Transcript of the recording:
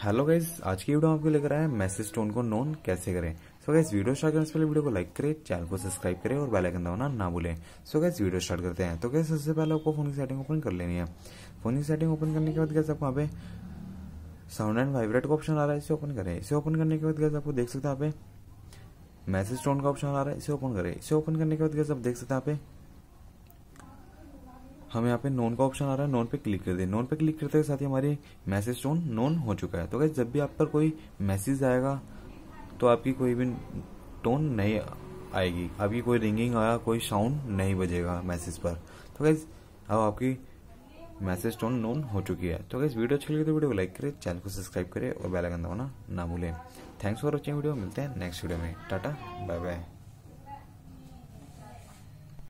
Hello guys, आज की video आपको लेकर आया है मैसेज टोन को नोन कैसे करें। सो गाइस, वीडियो स्टार्ट करने से पहले वीडियो को लाइक करें, चैनल को सब्सक्राइब करें और बेल आइकन दबाना ना भूलें। सो गाइस, वीडियो स्टार्ट करते हैं। तो गाइस, सबसे पहले आपको फोन की सेटिंग ओपन कर लेनी है। फोन की सेटिंग ओपन करने के बाद गाइस आपको यहाँ पे साउंड एंड वाइब्रेट का ऑप्शन आ रहा है, इसे ओपन करें। इसे ओपन करने के बाद गाइस आपको देख सकते हैं यहाँ पे मैसेज टोन का ऑप्शन आ रहा है, इसे ओपन करें। इसे ओपन करने के बाद गाइस आप देख सकते हैं यहाँ पे हमें यहाँ पे नोन का ऑप्शन आ रहा है, नोन पे क्लिक कर दें। नोन पे क्लिक करते के साथ ही हमारी मैसेज टोन नोन हो चुका है। तो गाइस, जब भी आप पर कोई मैसेज आएगा तो आपकी कोई भी टोन नहीं आएगी, आपकी कोई रिंगिंग आया, कोई साउंड नहीं बजेगा मैसेज पर। तो गाइस, अब आपकी मैसेज टोन नोन हो चुकी है। तो गाइस, वीडियो अच्छी लगी तो वीडियो को लाइक करें, चैनल को सब्सक्राइब करें और बेल आइकन दबाना ना भूलें। Thanks for watching video. मिलते हैं नेक्स्ट वीडियो में। टाटा, बाय बाय।